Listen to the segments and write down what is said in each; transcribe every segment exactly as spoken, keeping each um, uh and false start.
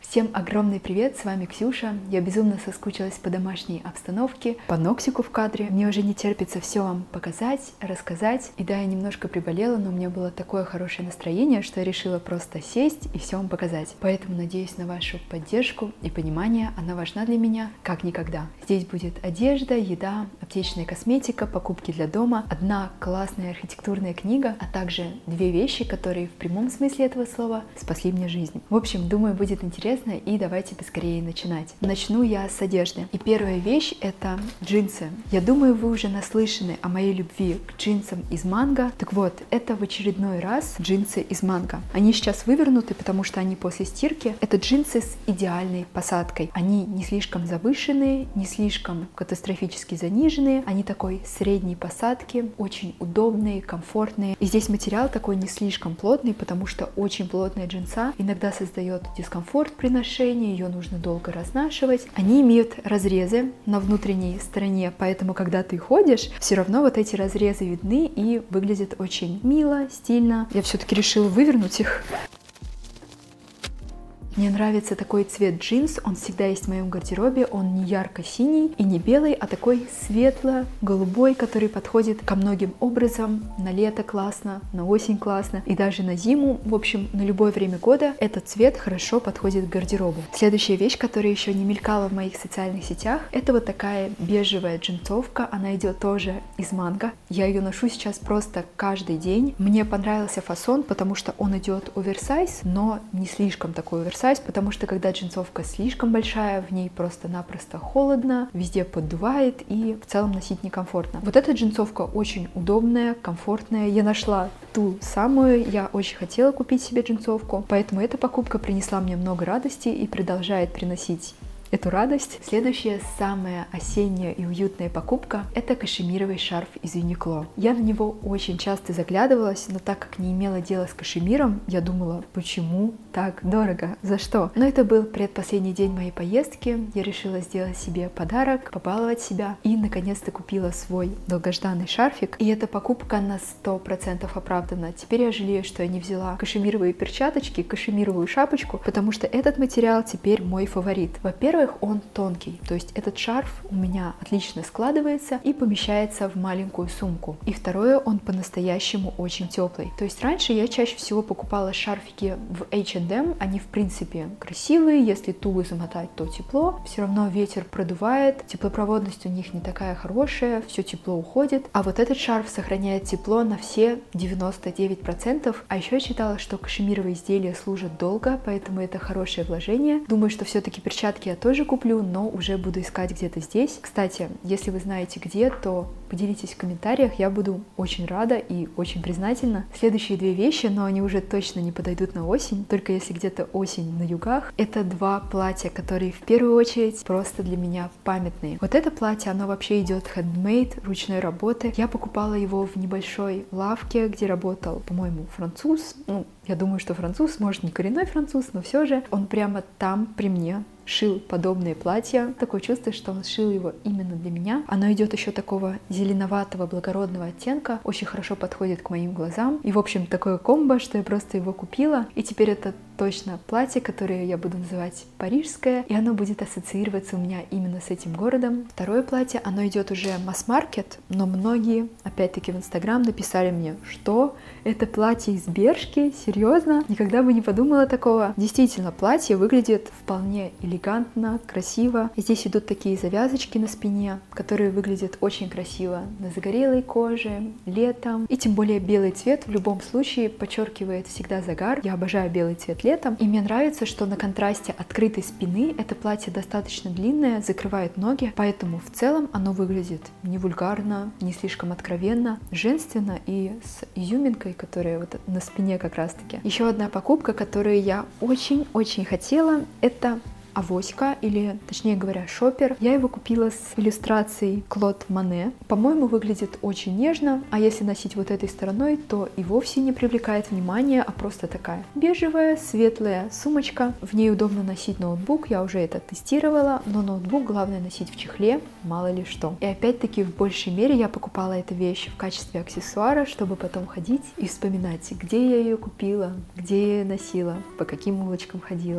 Всем огромный привет, с вами Ксюша. Я безумно соскучилась по домашней обстановке, по Ноксику в кадре. Мне уже не терпится все вам показать, рассказать. И да, я немножко приболела, но у меня было такое хорошее настроение, что я решила просто сесть и все вам показать. Поэтому надеюсь на вашу поддержку и понимание. Она важна для меня как никогда. Здесь будет одежда, еда, аптечная косметика, покупки для дома, одна классная архитектурная книга, а также две вещи, которые в прямом смысле этого слова спасли мне жизнь. В общем, думаю, будет интересно. И давайте поскорее начинать. Начну я с одежды. И первая вещь — это джинсы. Я думаю, вы уже наслышаны о моей любви к джинсам из Манго. Так вот, это в очередной раз джинсы из Манго. Они сейчас вывернуты, потому что они после стирки. Это джинсы с идеальной посадкой. Они не слишком завышенные, не слишком катастрофически заниженные. Они такой средней посадки, очень удобные, комфортные. И здесь материал такой не слишком плотный, потому что очень плотная джинса иногда создает дискомфорт при ношении, ее нужно долго разнашивать. Они имеют разрезы на внутренней стороне, поэтому, когда ты ходишь, все равно вот эти разрезы видны и выглядят очень мило, стильно. Я все-таки решила вывернуть их. Мне нравится такой цвет джинс, он всегда есть в моем гардеробе, он не ярко-синий и не белый, а такой светло-голубой, который подходит ко многим образом. На лето классно, на осень классно и даже на зиму. В общем, на любое время года этот цвет хорошо подходит к гардеробу. Следующая вещь, которая еще не мелькала в моих социальных сетях, это вот такая бежевая джинсовка, она идет тоже из Манго. Я ее ношу сейчас просто каждый день. Мне понравился фасон, потому что он идет оверсайз, но не слишком такой оверсайз, потому что когда джинсовка слишком большая, в ней просто-напросто холодно, везде поддувает и в целом носить некомфортно. Вот эта джинсовка очень удобная, комфортная. Я нашла ту самую, я очень хотела купить себе джинсовку, поэтому эта покупка принесла мне много радости и продолжает приносить эту радость. Следующая, самая осенняя и уютная покупка — это кашемировый шарф из Uniqlo. Я на него очень часто заглядывалась, но так как не имела дела с кашемиром, я думала, почему так дорого, за что? Но это был предпоследний день моей поездки, я решила сделать себе подарок, побаловать себя и наконец-то купила свой долгожданный шарфик. И эта покупка на сто процентов оправдана. Теперь я жалею, что я не взяла кашемировые перчаточки, кашемировую шапочку, потому что этот материал теперь мой фаворит. Во-первых, Во-первых, он тонкий, то есть этот шарф у меня отлично складывается и помещается в маленькую сумку. И второе, он по-настоящему очень теплый. То есть раньше я чаще всего покупала шарфики в эйч энд эм, они в принципе красивые, если туго замотать, то тепло, все равно ветер продувает, теплопроводность у них не такая хорошая, все тепло уходит. А вот этот шарф сохраняет тепло на все девяносто девять процентов. А еще я читала, что кашемировые изделия служат долго, поэтому это хорошее вложение. Думаю, что все-таки перчатки я тоже тоже куплю, но уже буду искать где-то здесь. Кстати, если вы знаете где, то поделитесь в комментариях, я буду очень рада и очень признательна. Следующие две вещи, но они уже точно не подойдут на осень, только если где-то осень на югах. Это два платья, которые в первую очередь просто для меня памятные. Вот это платье, оно вообще идет handmade, ручной работы. Я покупала его в небольшой лавке, где работал, по-моему, француз. Ну, я думаю, что француз, может, не коренной француз, но все же он прямо там при мне шил подобные платья. Такое чувство, что он шил его именно для меня. Оно идет еще такого зеленоватого, благородного оттенка, очень хорошо подходит к моим глазам. И, в общем, такое комбо, что я просто его купила. И теперь это точно платье, которое я буду называть парижское, и оно будет ассоциироваться у меня именно с этим городом. Второе платье, оно идет уже масс-маркет, но многие, опять-таки в Инстаграм, написали мне, что это платье из Бершки, серьезно? Никогда бы не подумала такого. Действительно, платье выглядит вполне элегантно, красиво. И здесь идут такие завязочки на спине, которые выглядят очень красиво на загорелой коже, летом. И тем более белый цвет в любом случае подчеркивает всегда загар. Я обожаю белый цвет летом. И мне нравится, что на контрасте открытой спины это платье достаточно длинное, закрывает ноги, поэтому в целом оно выглядит не вульгарно, не слишком откровенно, женственно и с изюминкой, которая вот на спине как раз-таки. Еще одна покупка, которую я очень-очень хотела, это авоська, или точнее говоря шопер. Я его купила с иллюстрацией Клод Моне. По-моему, выглядит очень нежно, а если носить вот этой стороной, то и вовсе не привлекает внимания, а просто такая бежевая, светлая сумочка. В ней удобно носить ноутбук, я уже это тестировала, но ноутбук главное носить в чехле, мало ли что. И опять-таки в большей мере я покупала эту вещь в качестве аксессуара, чтобы потом ходить и вспоминать, где я ее купила, где я ее носила, по каким улочкам ходила.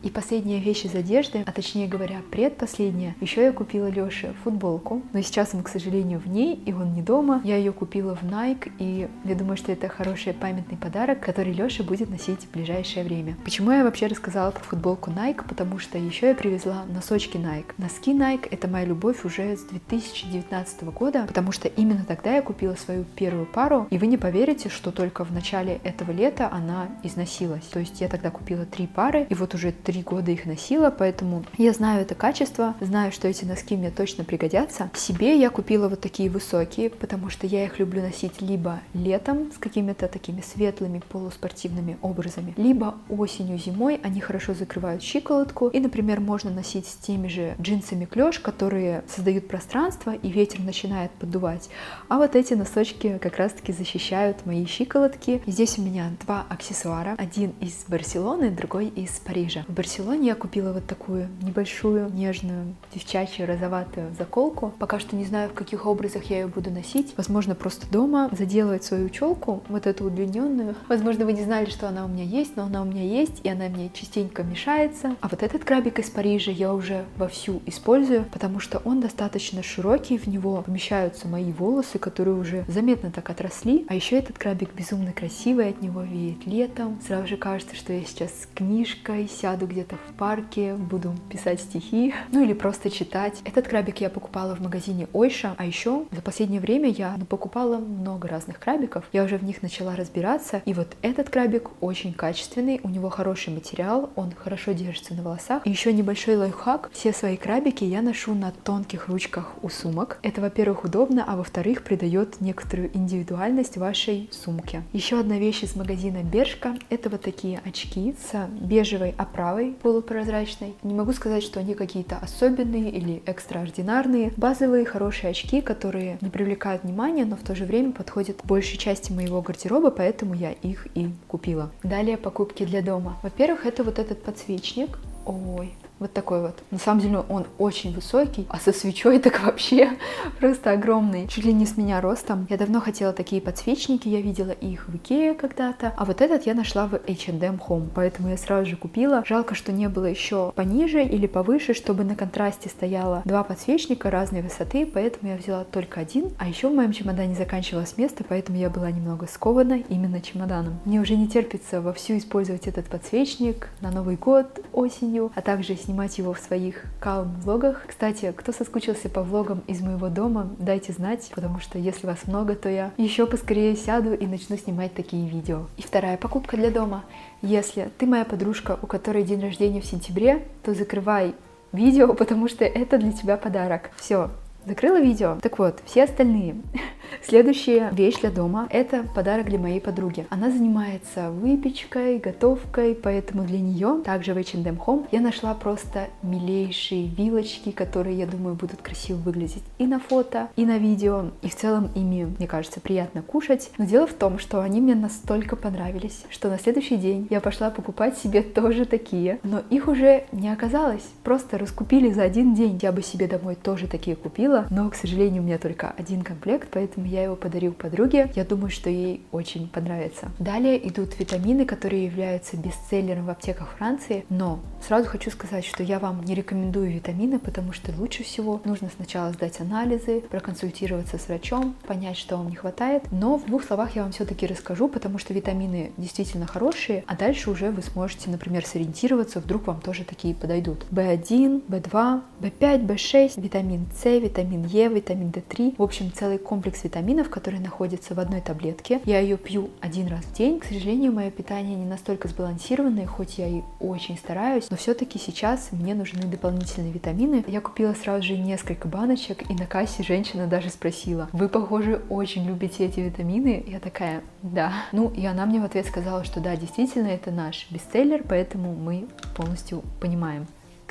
И последняя вещь из одежды, а точнее говоря, предпоследняя. Еще я купила Лёше футболку, но сейчас он, к сожалению, в ней, и он не дома. Я ее купила в Nike, и я думаю, что это хороший памятный подарок, который Лёша будет носить в ближайшее время. Почему я вообще рассказала про футболку Nike? Потому что еще я привезла носочки Nike. Носки Nike — это моя любовь уже с две тысячи девятнадцатого года, потому что именно тогда я купила свою первую пару, и вы не поверите, что только в начале этого лета она износилась. То есть я тогда купила три пары, и вот уже три года их носила, поэтому я знаю это качество, знаю, что эти носки мне точно пригодятся. Себе я купила вот такие высокие, потому что я их люблю носить либо летом с какими-то такими светлыми полуспортивными образами, либо осенью, зимой. Они хорошо закрывают щиколотку, и, например, можно носить с теми же джинсами клеш, которые создают пространство, и ветер начинает поддувать. А вот эти носочки как раз-таки защищают мои щиколотки. И здесь у меня два аксессуара. Один из Барселоны, другой из Парижа. В Барселоне я купила вот такую небольшую, нежную, девчачью, розоватую заколку. Пока что не знаю, в каких образах я ее буду носить. Возможно, просто дома заделывать свою челку, вот эту удлиненную. Возможно, вы не знали, что она у меня есть, но она у меня есть, и она мне частенько мешается. А вот этот крабик из Парижа я уже вовсю использую, потому что он достаточно широкий, в него помещаются мои волосы, которые уже заметно так отросли. А еще этот крабик безумно красивый, от него веет летом. Сразу же кажется, что я сейчас с книжкой сяду где-то в парке, буду писать стихи, ну или просто читать. Этот крабик я покупала в магазине Ойша, а еще за последнее время я ну, покупала много разных крабиков. Я уже в них начала разбираться, и вот этот крабик очень качественный, у него хороший материал, он хорошо держится на волосах. И еще небольшой лайфхак: все свои крабики я ношу на тонких ручках у сумок. Это, во-первых, удобно, а во-вторых, придает некоторую индивидуальность вашей сумке. Еще одна вещь из магазина Бершка — это вот такие очки с бежевой оправой полупрозрачной. Не могу сказать, что они какие-то особенные или экстраординарные. Базовые хорошие очки, которые не привлекают внимания, но в то же время подходят к большей части моего гардероба, поэтому я их и купила. Далее покупки для дома. Во-первых, это вот этот подсвечник. Ой, вот такой вот. На самом деле он очень высокий, а со свечой так вообще просто огромный. Чуть ли не с меня ростом. Я давно хотела такие подсвечники, я видела их в Икее когда-то. А вот этот я нашла в эйч энд эм Home, поэтому я сразу же купила. Жалко, что не было еще пониже или повыше, чтобы на контрасте стояло два подсвечника разной высоты, поэтому я взяла только один. А еще в моем чемодане заканчивалось место, поэтому я была немного скована именно чемоданом. Мне уже не терпится вовсю использовать этот подсвечник на Новый год, осенью, а также снимать снимать его в своих калм-влогах. Кстати, кто соскучился по влогам из моего дома, дайте знать, потому что если вас много, то я еще поскорее сяду и начну снимать такие видео. И вторая покупка для дома. Если ты моя подружка, у которой день рождения в сентябре, то закрывай видео, потому что это для тебя подарок. Все. Закрыла видео. Так вот, все остальные. Следующая вещь для дома — это подарок для моей подруги. Она занимается выпечкой, готовкой, поэтому для нее также в эйч энд эм Home я нашла просто милейшие вилочки, которые, я думаю, будут красиво выглядеть и на фото, и на видео. И в целом ими, мне кажется, приятно кушать. Но дело в том, что они мне настолько понравились, что на следующий день я пошла покупать себе тоже такие. Но их уже не оказалось. Просто раскупили за один день. Я бы себе домой тоже такие купила, но, к сожалению, у меня только один комплект, поэтому я его подарил подруге. Я думаю, что ей очень понравится. Далее идут витамины, которые являются бестселлером в аптеках Франции. Но сразу хочу сказать, что я вам не рекомендую витамины, потому что лучше всего нужно сначала сдать анализы, проконсультироваться с врачом, понять, что вам не хватает. Но в двух словах я вам все-таки расскажу, потому что витамины действительно хорошие, а дальше уже вы сможете, например, сориентироваться, вдруг вам тоже такие подойдут. бэ один, бэ два, бэ пять, бэ шесть, витамин С, витамин Е, витамин дэ три. В общем, целый комплекс витаминов, которые находятся в одной таблетке. Я ее пью один раз в день. К сожалению, мое питание не настолько сбалансированное, хоть я и очень стараюсь, но все-таки сейчас мне нужны дополнительные витамины. Я купила сразу же несколько баночек, и на кассе женщина даже спросила: вы, похоже, очень любите эти витамины? Я такая: да. Ну, и она мне в ответ сказала, что да, действительно, это наш бестселлер, поэтому мы полностью понимаем.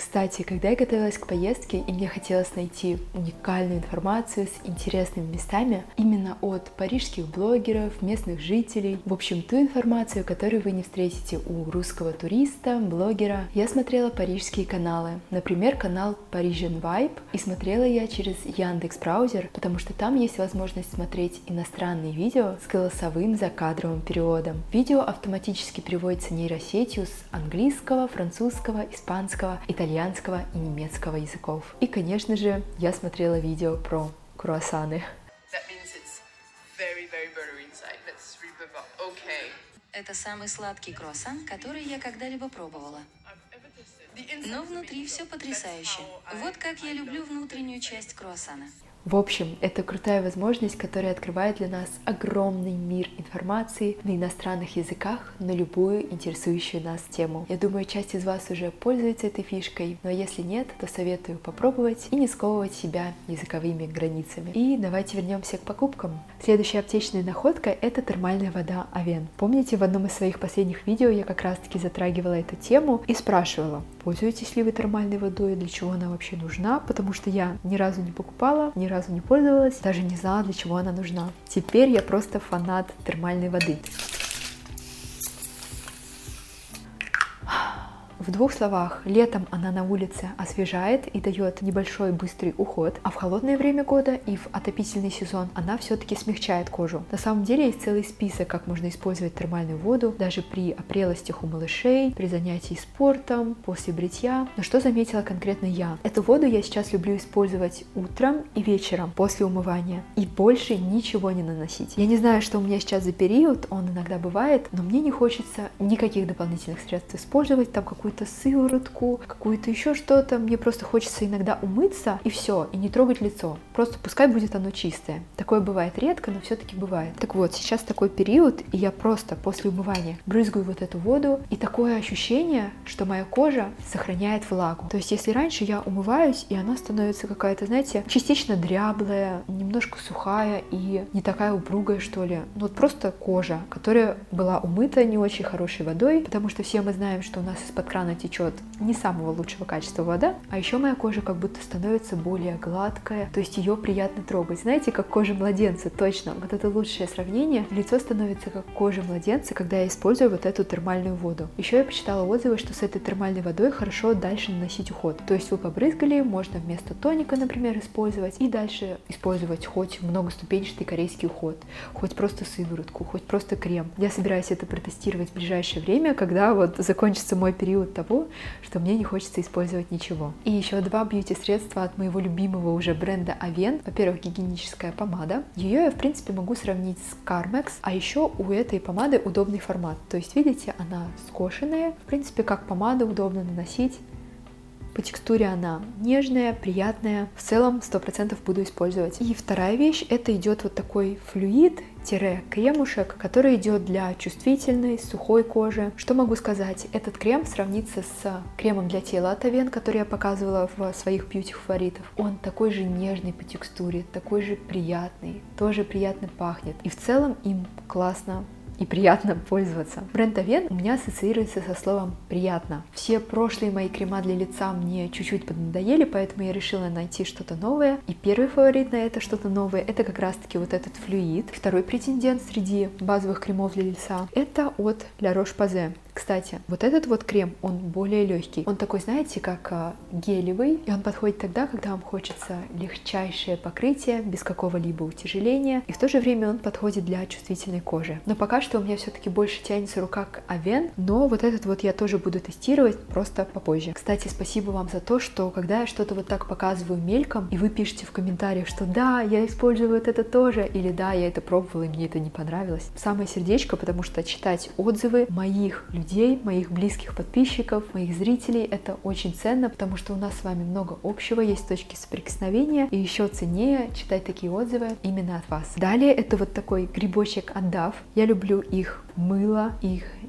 Кстати, когда я готовилась к поездке и мне хотелось найти уникальную информацию с интересными местами именно от парижских блогеров, местных жителей, в общем, ту информацию, которую вы не встретите у русского туриста, блогера, я смотрела парижские каналы. Например, канал Parisian Vibe, и смотрела я через Яндекс.Браузер, потому что там есть возможность смотреть иностранные видео с голосовым закадровым переводом. Видео автоматически переводится нейросетью с английского, французского, испанского, итальянского и немецкого языков. И, конечно же, я смотрела видео про круассаны. Это самый сладкий круассан, который я когда-либо пробовала. Но внутри все потрясающе. Вот как я люблю внутреннюю часть круассана. В общем, это крутая возможность, которая открывает для нас огромный мир информации на иностранных языках на любую интересующую нас тему. Я думаю, часть из вас уже пользуется этой фишкой, но если нет, то советую попробовать и не сковывать себя языковыми границами. И давайте вернемся к покупкам. Следующая аптечная находка — это термальная вода Авен. Помните, в одном из своих последних видео я как раз-таки затрагивала эту тему и спрашивала, пользуетесь ли вы термальной водой, для чего она вообще нужна, потому что я ни разу не покупала, ни разу не пользовалась, даже не знала, для чего она нужна. Теперь я просто фанат термальной воды. В двух словах, летом она на улице освежает и дает небольшой быстрый уход, а в холодное время года и в отопительный сезон она все-таки смягчает кожу. На самом деле есть целый список, как можно использовать термальную воду, даже при опрелостях у малышей, при занятии спортом, после бритья. Но что заметила конкретно я? Эту воду я сейчас люблю использовать утром и вечером после умывания и больше ничего не наносить. Я не знаю, что у меня сейчас за период, он иногда бывает, но мне не хочется никаких дополнительных средств использовать, там какую-то сыворотку, какую-то еще что-то. Мне просто хочется иногда умыться и все, и не трогать лицо. Просто пускай будет оно чистое. Такое бывает редко, но все-таки бывает. Так вот, сейчас такой период, и я просто после умывания брызгаю вот эту воду, и такое ощущение, что моя кожа сохраняет влагу. То есть, если раньше я умываюсь, и она становится какая-то, знаете, частично дряблая, немножко сухая и не такая упругая, что ли. Ну вот просто кожа, которая была умыта не очень хорошей водой, потому что все мы знаем, что у нас из-под крана течет не самого лучшего качества вода, а еще моя кожа как будто становится более гладкая, то есть ее приятно трогать. Знаете, как кожа младенца, точно, вот это лучшее сравнение. Лицо становится как кожа младенца, когда я использую вот эту термальную воду. Еще я почитала отзывы, что с этой термальной водой хорошо дальше наносить уход. То есть вы побрызгали, можно вместо тоника, например, использовать, и дальше использовать хоть многоступенчатый корейский уход, хоть просто сыворотку, хоть просто крем. Я собираюсь это протестировать в ближайшее время, когда вот закончится мой период того, что мне не хочется использовать ничего. И еще два бьюти-средства от моего любимого уже бренда Авен. Во-первых, гигиеническая помада. Ее я, в принципе, могу сравнить с Carmex, а еще у этой помады удобный формат. То есть, видите, она скошенная. В принципе, как помада, удобно наносить. По текстуре она нежная, приятная. В целом сто процентов буду использовать. И вторая вещь, это идет вот такой флюид-кремушек, который идет для чувствительной, сухой кожи. Что могу сказать? Этот крем сравнится с кремом для тела от Авен, который я показывала в своих бьюти-фаворитах. Он такой же нежный по текстуре, такой же приятный, тоже приятно пахнет. И в целом им классно и приятно пользоваться. Бренд Авен у меня ассоциируется со словом «приятно». Все прошлые мои крема для лица мне чуть-чуть поднадоели, поэтому я решила найти что-то новое. И первый фаворит на это что-то новое — это как раз-таки вот этот флюид. Второй претендент среди базовых кремов для лица — это от La Roche-Posay. Кстати, вот этот вот крем, он более легкий. Он такой, знаете, как а, гелевый, и он подходит тогда, когда вам хочется легчайшее покрытие, без какого-либо утяжеления, и в то же время он подходит для чувствительной кожи. Но пока что у меня все-таки больше тянется рука к Авен, но вот этот вот я тоже буду тестировать, просто попозже. Кстати, спасибо вам за то, что когда я что-то вот так показываю мельком, и вы пишете в комментариях, что да, я использую вот это тоже, или да, я это пробовала, и мне это не понравилось. Самое сердечко, потому что читать отзывы моих людей, людей, моих близких подписчиков, моих зрителей. Это очень ценно, потому что у нас с вами много общего, есть точки соприкосновения, и еще ценнее читать такие отзывы именно от вас. Далее это вот такой грибочек от Dove. Я люблю их мыло, их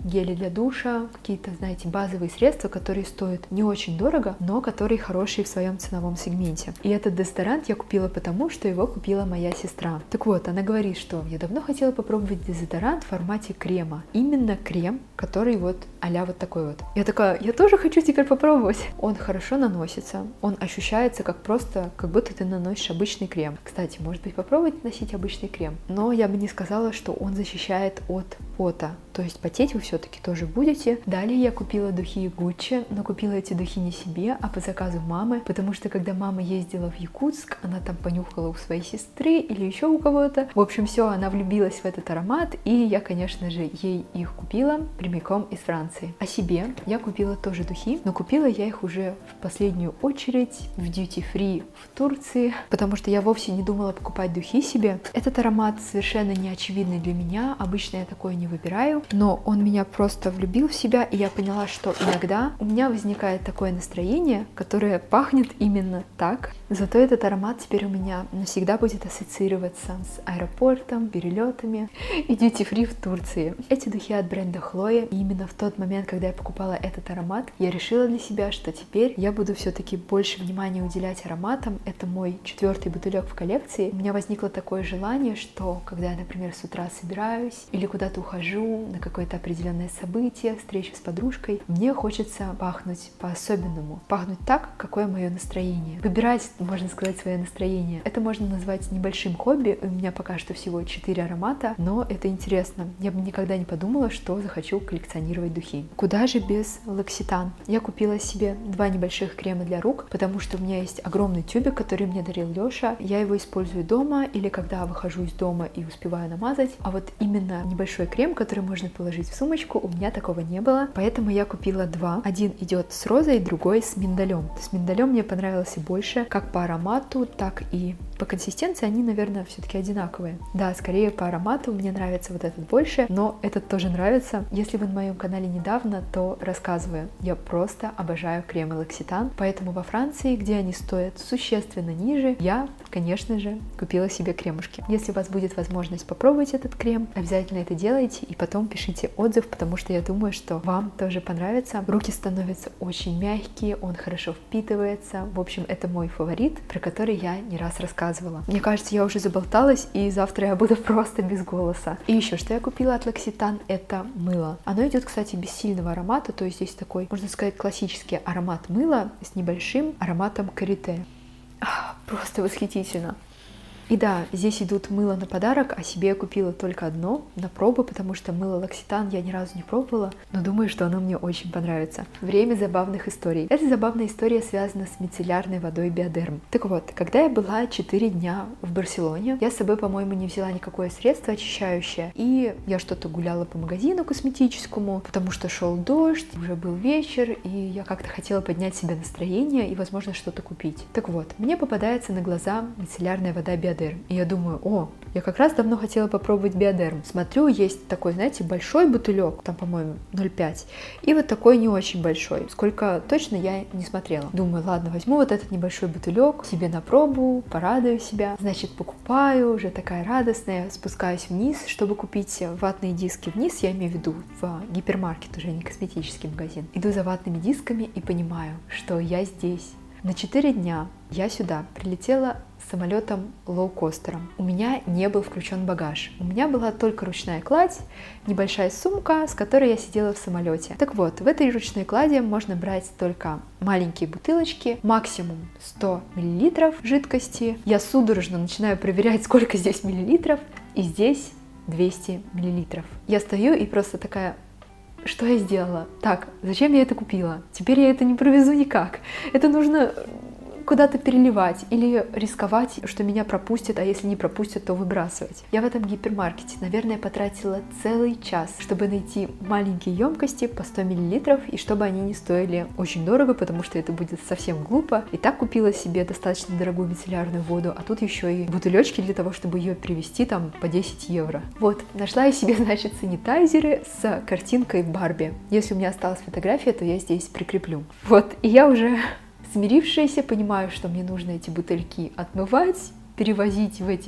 гели для душа, какие-то, знаете, базовые средства, которые стоят не очень дорого, но которые хорошие в своем ценовом сегменте. И этот дезодорант я купила потому, что его купила моя сестра. Так вот, она говорит, что я давно хотела попробовать дезодорант в формате крема. Именно крем, который вот а-ля вот такой вот. Я такая, я тоже хочу теперь попробовать. Он хорошо наносится, он ощущается как просто, как будто ты наносишь обычный крем. Кстати, может быть, попробовать носить обычный крем, но я бы не сказала, что он защищает от пота. То есть потеть вы все-таки тоже будете. Далее я купила духи Гуччи, но купила эти духи не себе, а по заказу мамы, потому что когда мама ездила в Якутск, она там понюхала у своей сестры или еще у кого-то. В общем, все, она влюбилась в этот аромат, и я, конечно же, ей их купила прямиком из Франции. А себе я купила тоже духи, но купила я их уже в последнюю очередь в Duty Free в Турции, потому что я вовсе не думала покупать духи себе. Этот аромат совершенно не очевидный для меня, обычно я такое не выбираю, но он меня просто влюбил в себя, и я поняла, что иногда у меня возникает такое настроение, которое пахнет именно так. Зато этот аромат теперь у меня навсегда будет ассоциироваться с аэропортом, перелетами и duty-free в Турции. Эти духи от бренда Хлоя, и именно в тот момент, когда я покупала этот аромат, я решила для себя, что теперь я буду все-таки больше внимания уделять ароматам. Это мой четвертый бутылек в коллекции. У меня возникло такое желание, что когда я, например, с утра собираюсь или куда-то ухожу на какое-то определенное событие, встречу с подружкой, мне хочется пахнуть по-особенному, пахнуть так, какое мое настроение. Выбирать, можно сказать, свое настроение. Это можно назвать небольшим хобби. У меня пока что всего четыре аромата, но это интересно. Я бы никогда не подумала, что захочу коллекционировать духи. Куда же без L'Occitane? Я купила себе два небольших крема для рук, потому что у меня есть огромный тюбик, который мне дарил Лёша. Я его использую дома или когда выхожу из дома и успеваю намазать. А вот именно небольшой крем, который можно положить в сумочку, у меня такого не было. Поэтому я купила два. Один идет с розой, другой с миндалем. С миндалем мне понравился больше, как по аромату, так и по консистенции они, наверное, все-таки одинаковые. Да, скорее по аромату мне нравится вот этот больше, но этот тоже нравится. Если вы на моем канале недавно, то рассказываю. Я просто обожаю кремы L'Occitane, поэтому во Франции, где они стоят существенно ниже, я, конечно же, купила себе кремушки. Если у вас будет возможность попробовать этот крем, обязательно это делайте и потом пишите отзыв, потому что я думаю, что вам тоже понравится. Руки становятся очень мягкие, он хорошо впитывается. В общем, это мой фаворит, про который я не раз рассказывала. Мне кажется, я уже заболталась, и завтра я буду просто без голоса. И еще, что я купила от L'Occitane, это мыло. Оно идет, кстати, без сильного аромата, то есть здесь такой, можно сказать, классический аромат мыла с небольшим ароматом карите. Ах, просто восхитительно. И да, здесь идут мыло на подарок, а себе я купила только одно на пробу, потому что мыло L'Occitane я ни разу не пробовала, но думаю, что оно мне очень понравится. Время забавных историй. Эта забавная история связана с мицеллярной водой Биодерм. Так вот, когда я была четыре дня в Барселоне, я с собой, по-моему, не взяла никакое средство очищающее, и я что-то гуляла по магазину косметическому, потому что шел дождь, уже был вечер, и я как-то хотела поднять себе настроение и, возможно, что-то купить. Так вот, мне попадается на глаза мицеллярная вода Биодерм. И я думаю, о, я как раз давно хотела попробовать Биодерм. Смотрю, есть такой, знаете, большой бутылек, там, по-моему, ноль пять, и вот такой не очень большой. Сколько точно я не смотрела. Думаю, ладно, возьму вот этот небольшой бутылек себе на пробу, порадую себя. Значит, покупаю, уже такая радостная, спускаюсь вниз, чтобы купить ватные диски. Вниз, я имею в виду в гипермаркет, уже не косметический магазин. Иду за ватными дисками и понимаю, что я здесь. На четыре дня я сюда прилетела самолетом лоукостером. У меня не был включен багаж. У меня была только ручная кладь, небольшая сумка, с которой я сидела в самолете. Так вот, в этой ручной клади можно брать только маленькие бутылочки, максимум сто миллилитров жидкости. Я судорожно начинаю проверять, сколько здесь миллилитров, и здесь двести миллилитров. Я стою и просто такая... Что я сделала? Так, зачем я это купила? Теперь я это не провезу никак. Это нужно куда-то переливать или рисковать, что меня пропустят, а если не пропустят, то выбрасывать. Я в этом гипермаркете, наверное, потратила целый час, чтобы найти маленькие емкости по сто миллилитров, и чтобы они не стоили очень дорого, потому что это будет совсем глупо. И так купила себе достаточно дорогую мицеллярную воду, а тут еще и бутылечки для того, чтобы ее привезти там по десять евро. Вот, нашла я себе, значит, санитайзеры с картинкой Барби. Если у меня осталась фотография, то я здесь прикреплю. Вот, и я уже... Смирившаяся, понимаю, что мне нужно эти бутыльки отмывать, перевозить в этих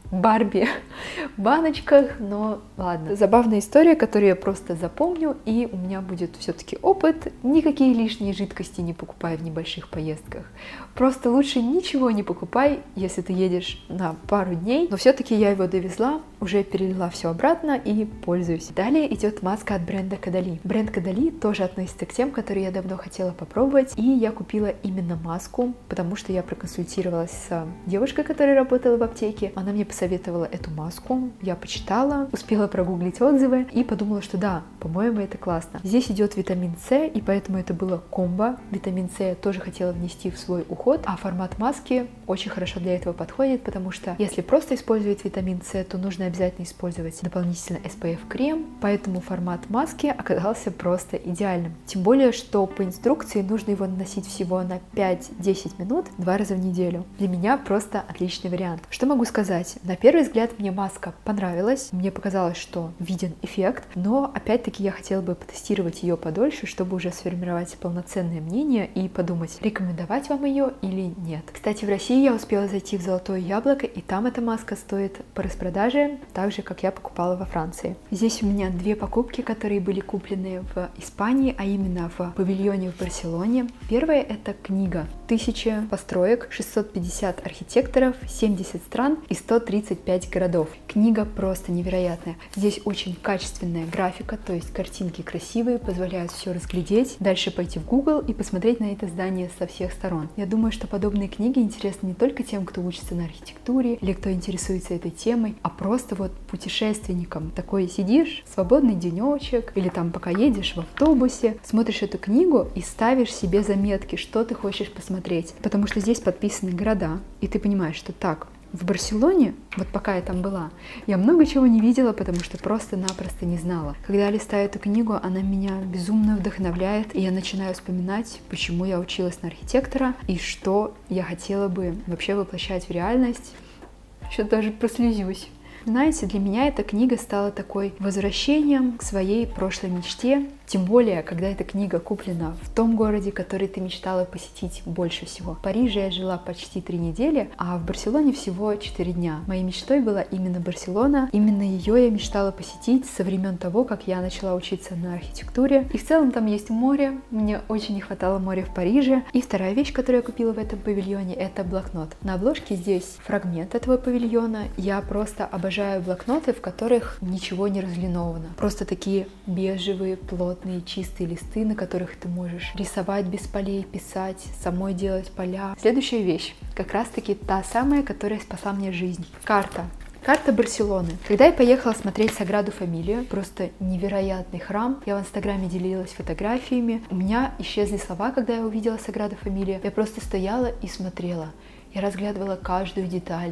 Барби баночках, но ладно. Забавная история, которую я просто запомню, и у меня будет все-таки опыт. Никакие лишние жидкости не покупай в небольших поездках. Просто лучше ничего не покупай, если ты едешь на пару дней. Но все-таки я его довезла, уже перелила все обратно и пользуюсь. Далее идет маска от бренда Кадали. Бренд Кадали тоже относится к тем, которые я давно хотела попробовать, и я купила именно маску, потому что я проконсультировалась с девушкой, которая работала в аптеке. Она мне посоветовала эту маску, я почитала, успела прогуглить отзывы и подумала, что да, по-моему, это классно. Здесь идет витамин С, и поэтому это было комбо. Витамин С я тоже хотела внести в свой уход, а формат маски очень хорошо для этого подходит, потому что если просто использовать витамин С, то нужно обязательно использовать дополнительно эс пэ эф крем, поэтому формат маски оказался просто идеальным. Тем более, что по инструкции нужно его наносить всего на пять-десять минут два раза в неделю. Для меня просто отличный вариант. Что могу сказать? На первый взгляд мне маска понравилась, мне показалось, что виден эффект, но опять-таки я хотела бы потестировать ее подольше, чтобы уже сформировать полноценное мнение и подумать, рекомендовать вам ее или нет. Кстати, в России я успела зайти в Золотое Яблоко, и там эта маска стоит по распродаже, так же, как я покупала во Франции. Здесь у меня две покупки, которые были куплены в Испании, а именно в павильоне в Барселоне. Первая — это книга. Тысяча построек, шестьсот пятьдесят архитекторов, семьдесят стран и сто тридцать пять городов. Книга просто невероятная. Здесь очень качественная графика, то есть картинки красивые, позволяют все разглядеть. Дальше пойти в Google и посмотреть на это здание со всех сторон. Я думаю, что подобные книги интересны не только тем, кто учится на архитектуре или кто интересуется этой темой, а просто вот путешественникам. Такой сидишь, свободный денечек, или там пока едешь в автобусе, смотришь эту книгу и ставишь себе заметки, что ты хочешь посмотреть. Потому что здесь подписаны города, и ты понимаешь, что так, в Барселоне, вот пока я там была, я много чего не видела, потому что просто-напросто не знала. Когда я листаю эту книгу, она меня безумно вдохновляет, и я начинаю вспоминать, почему я училась на архитектора, и что я хотела бы вообще воплощать в реальность. Еще даже прослезюсь. Знаете, для меня эта книга стала такой возвращением к своей прошлой мечте, тем более, когда эта книга куплена в том городе, который ты мечтала посетить больше всего. В Париже я жила почти три недели, а в Барселоне всего четыре дня. Моей мечтой была именно Барселона, именно ее я мечтала посетить со времен того, как я начала учиться на архитектуре. И в целом там есть море, мне очень не хватало моря в Париже. И вторая вещь, которую я купила в этом павильоне, это блокнот. На обложке здесь фрагмент этого павильона. Я просто обожаю блокноты, в которых ничего не разлиновано. Просто такие бежевые, плотные, чистые листы, на которых ты можешь рисовать без полей, писать, самой делать поля. Следующая вещь, как раз таки та самая, которая спасла мне жизнь. Карта. Карта Барселоны. Когда я поехала смотреть Саграду Фамилию, просто невероятный храм, я в Инстаграме делилась фотографиями, у меня исчезли слова, когда я увидела Саграду Фамилию. Я просто стояла и смотрела. Я разглядывала каждую деталь.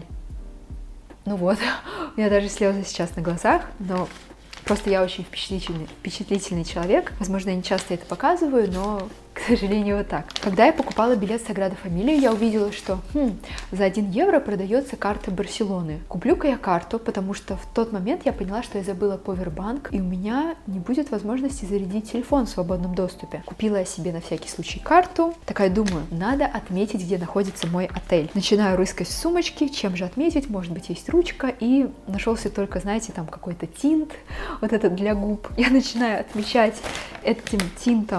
Ну вот, у меня даже слезы сейчас на глазах, но просто я очень впечатлительный, впечатлительный человек. Возможно, я не часто это показываю, но, к сожалению, вот так. Когда я покупала билет в Саграду Фамилию, я увидела, что хм, за один евро продается карта Барселоны. Куплю-ка я карту, потому что в тот момент я поняла, что я забыла повербанк, и у меня не будет возможности зарядить телефон в свободном доступе. Купила я себе на всякий случай карту. Такая думаю, надо отметить, где находится мой отель. Начинаю рыскать в сумочке, чем же отметить, может быть, есть ручка, и нашелся только, знаете, там какой-то тинт, вот этот для губ. Я начинаю отмечать этим тинтом,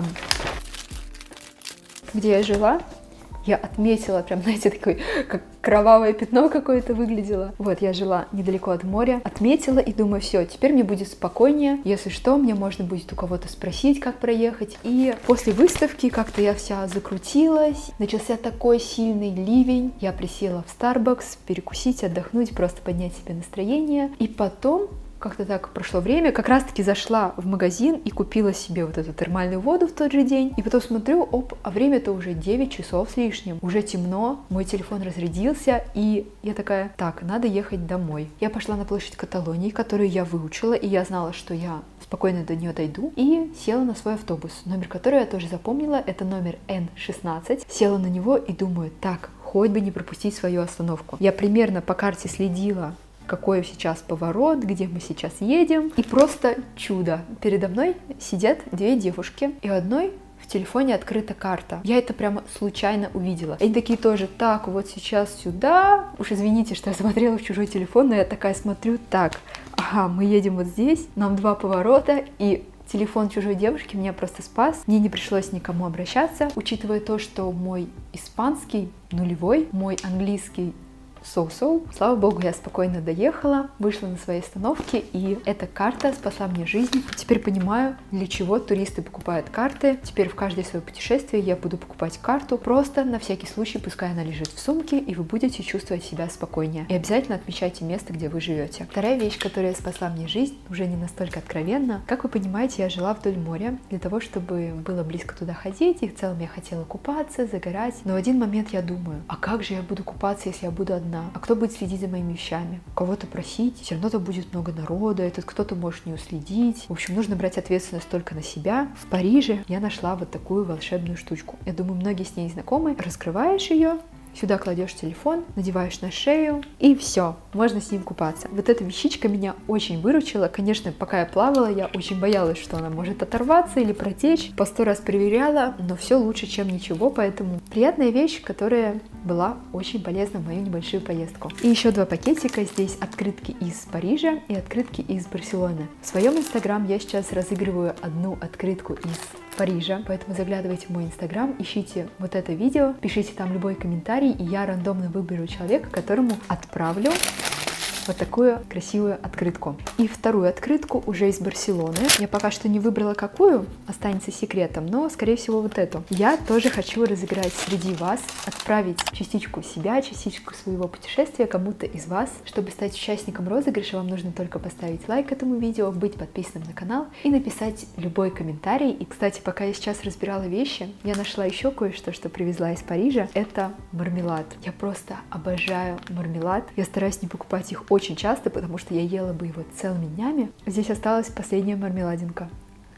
где я жила. Я отметила, прям, знаете, такое, как кровавое пятно какое-то выглядело. Вот, я жила недалеко от моря, отметила и думаю, все, теперь мне будет спокойнее. Если что, мне можно будет у кого-то спросить, как проехать. И после выставки как-то я вся закрутилась. Начался такой сильный ливень. Я присела в Starbucks перекусить, отдохнуть, просто поднять себе настроение. И потом... Как-то так прошло время, как раз-таки зашла в магазин и купила себе вот эту термальную воду в тот же день. И потом смотрю, оп, а время-то уже девять часов с лишним. Уже темно, мой телефон разрядился, и я такая, так, надо ехать домой. Я пошла на площадь Каталонии, которую я выучила, и я знала, что я спокойно до нее дойду, и села на свой автобус, номер которого я тоже запомнила, это номер эн шестнадцать. Села на него и думаю, так, хоть бы не пропустить свою остановку. Я примерно по карте следила, какой сейчас поворот, где мы сейчас едем. И просто чудо. Передо мной сидят две девушки, и у одной в телефоне открыта карта. Я это прямо случайно увидела. Они такие тоже: так, вот сейчас сюда. Уж извините, что я смотрела в чужой телефон, но я такая смотрю: так, ага, мы едем вот здесь, нам два поворота, и телефон чужой девушки меня просто спас. Мне не пришлось никому обращаться, учитывая то, что мой испанский нулевой, мой английский соу-соу. Слава богу, я спокойно доехала, вышла на своей остановке, и эта карта спасла мне жизнь. Теперь понимаю, для чего туристы покупают карты. Теперь в каждое свое путешествие я буду покупать карту, просто на всякий случай, пускай она лежит в сумке, и вы будете чувствовать себя спокойнее. И обязательно отмечайте место, где вы живете. Вторая вещь, которая спасла мне жизнь, уже не настолько откровенно. Как вы понимаете, я жила вдоль моря для того, чтобы было близко туда ходить, и в целом я хотела купаться, загорать. Но в один момент я думаю: а как же я буду купаться, если я буду одна? А кто будет следить за моими вещами? Кого-то просить? Все равно там будет много народа, этот кто-то может не уследить. В общем, нужно брать ответственность только на себя. В Париже я нашла вот такую волшебную штучку. Я думаю, многие с ней знакомы. Раскрываешь ее, сюда кладешь телефон, надеваешь на шею, и все, можно с ним купаться. Вот эта вещичка меня очень выручила. Конечно, пока я плавала, я очень боялась, что она может оторваться или протечь. По сто раз проверяла, но все лучше, чем ничего, поэтому приятная вещь, которая была очень полезна в мою небольшую поездку. И еще два пакетика. Здесь открытки из Парижа и открытки из Барселоны. В своем инстаграм я сейчас разыгрываю одну открытку из Парижа, поэтому заглядывайте в мой инстаграм, ищите вот это видео, пишите там любой комментарий, и я рандомно выберу человека, которому отправлю вот такую красивую открытку. И вторую открытку уже из Барселоны. Я пока что не выбрала какую, останется секретом, но скорее всего вот эту. Я тоже хочу разыграть среди вас, отправить частичку себя, частичку своего путешествия кому-то из вас. Чтобы стать участником розыгрыша, вам нужно только поставить лайк этому видео, быть подписанным на канал и написать любой комментарий. И, кстати, пока я сейчас разбирала вещи, я нашла еще кое-что, что привезла из Парижа. Это мармелад. Я просто обожаю мармелад. Я стараюсь не покупать их очень часто, потому что я ела бы его целыми днями. Здесь осталась последняя мармеладинка.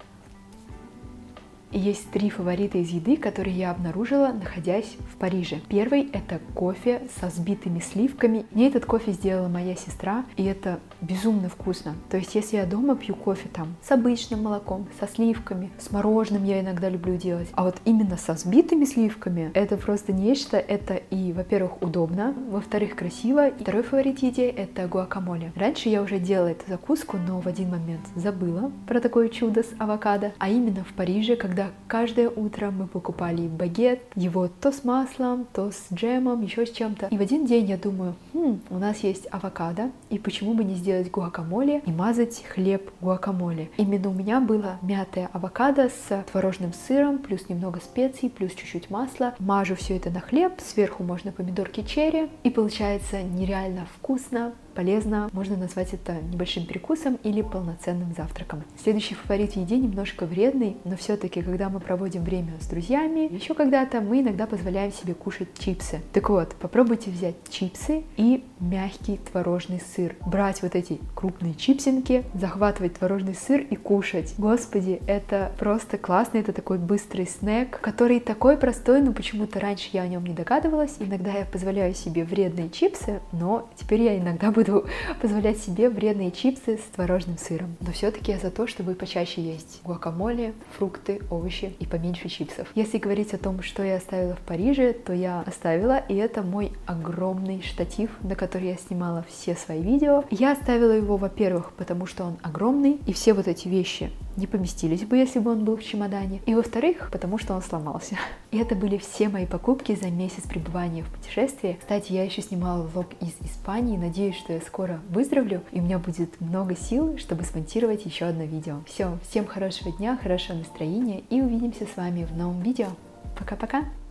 И есть три фаворита из еды, которые я обнаружила, находясь в Париже. Первый — это кофе со взбитыми сливками. Мне этот кофе сделала моя сестра, и это безумно вкусно. То есть, если я дома пью кофе там с обычным молоком, со сливками, с мороженым я иногда люблю делать, а вот именно со взбитыми сливками — это просто нечто. Это и, во-первых, удобно, во-вторых, красиво. И второй фаворит еде — это гуакамоле. Раньше я уже делала эту закуску, но в один момент забыла про такое чудо с авокадо. А именно в Париже, когда Когда каждое утро мы покупали багет, его то с маслом, то с джемом, еще с чем-то. И в один день я думаю: хм, у нас есть авокадо, и почему бы не сделать гуакамоле и мазать хлеб гуакамоле. Именно у меня было мятое авокадо с творожным сыром, плюс немного специй, плюс чуть-чуть масла. Мажу все это на хлеб, сверху можно помидорки черри, и получается нереально вкусно, полезно. Можно назвать это небольшим перекусом или полноценным завтраком. Следующий фаворит в еде немножко вредный, но все-таки, когда мы проводим время с друзьями, еще когда-то, мы иногда позволяем себе кушать чипсы. Так вот, попробуйте взять чипсы и мягкий творожный сыр. Брать вот эти крупные чипсинки, захватывать творожный сыр и кушать. Господи, это просто классно, это такой быстрый снэк, который такой простой, но почему-то раньше я о нем не догадывалась. Иногда я позволяю себе вредные чипсы, но теперь я иногда буду позволять себе вредные чипсы с творожным сыром. Но все-таки я за то, чтобы почаще есть гуакамоле, фрукты, овощи и поменьше чипсов. Если говорить о том, что я оставила в Париже, то я оставила, и это мой огромный штатив, на который я снимала все свои видео. Я оставила его, во-первых, потому что он огромный, и все вот эти вещи не поместились бы, если бы он был в чемодане. И во-вторых, потому что он сломался. И это были все мои покупки за месяц пребывания в путешествии. Кстати, я еще снимала влог из Испании. Надеюсь, что я скоро выздоровлю, и у меня будет много сил, чтобы смонтировать еще одно видео. Все, всем хорошего дня, хорошего настроения, и увидимся с вами в новом видео. Пока-пока!